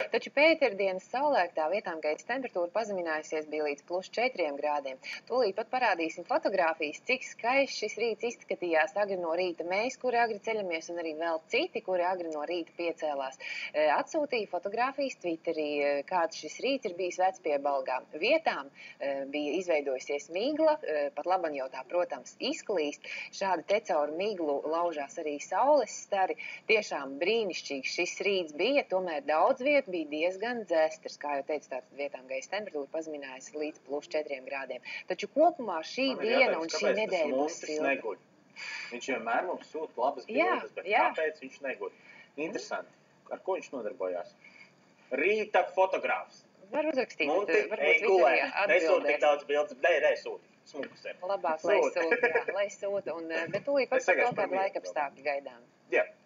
Taču pēcpusdienas saulēktā vietām gaisa temperatūra pazeminājusies bija līdz +4 grādiem. Tūlīt pat parādīsim fotogrāfijas, cik skaists šis rīts izskatījās agri no rīta. Mēs, kuri agri ceļamies, un arī vēl citi, kuri agri no rīta piecēlās, atsūtīja fotogrāfijas Twitterī, kāds šis rīts ir bijis Vecpiebalgā. Vietām bija izveidojusies migla, pat laban jau tā, protams, izklīst. Šādi te caur miglu laužās arī saules stari. Tiešām brīnišķīgs šis rīts bija, tomēr daudz vietu bija diezgan dzestrs, kā jau teicu, tātad vietām gaisa temperatūra pazeminājas līdz +4 grādiem. Taču kopumā šī diena un šī nedēļa būs silta. Viņš vienmēr mums sūta labas bildes, bet kāpēc viņš neguļ? Interesanti. Ar ko viņš nodarbojās? Rīta fotogrāfs. Var uzrakstīt, Munti, varbūt Twitterī atbildēs. Nesūt tik daudz bildes, nē, sūti. Smukus ir. Labāk, lai sūta, un, bet tūlīt pat par to kādu laikapstākļu gaidām. Jā.